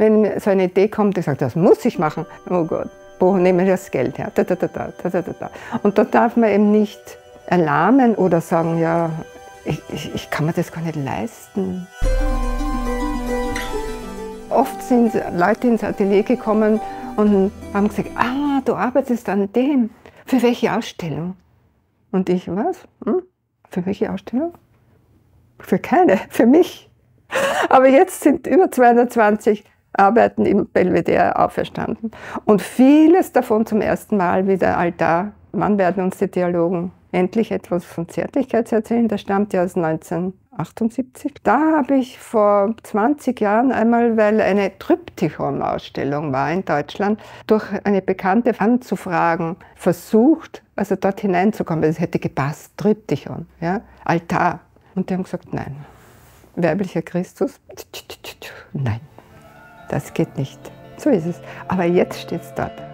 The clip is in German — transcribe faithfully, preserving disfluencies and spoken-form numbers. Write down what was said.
wenn so eine Idee kommt, ich sage, das muss ich machen. Oh Gott, wo nehme ich das Geld her? Da, da, da, da, da, da, da. Und da darf man eben nicht erlahmen oder sagen, ja, ich, ich, ich kann mir das gar nicht leisten. Oft sind Leute ins Atelier gekommen und haben gesagt, ah, du arbeitest an dem. Für welche Ausstellung? Und ich, was? Hm? Für welche Ausstellung? Für keine, für mich. Aber jetzt sind über zweihundertzwanzig Arbeiten im Belvedere auferstanden. Und vieles davon zum ersten Mal wie der Altar. Wann werden uns die Theologen endlich etwas von Zärtlichkeit erzählen? Das stammt ja aus neunzehnhundertachtundsiebzig. Da habe ich vor zwanzig Jahren einmal, weil eine Triptychon-Ausstellung war in Deutschland, durch eine Bekannte anzufragen, versucht, also dort hineinzukommen. Es hätte gepasst, Triptychon, ja, Altar. Und die haben gesagt, nein. Weiblicher Christus? Nein, das geht nicht. So ist es. Aber jetzt steht es dort.